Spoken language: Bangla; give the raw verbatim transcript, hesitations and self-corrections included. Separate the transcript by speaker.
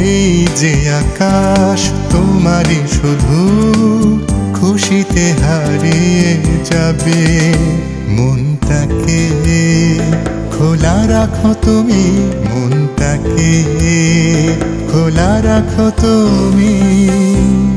Speaker 1: এই যে আকাশ তোমারই শুধু খুশিতে হারিয়ে যাবে। মনটাকে খোলা রাখো তুমি, মনটাকে খোলা রাখো তুমি।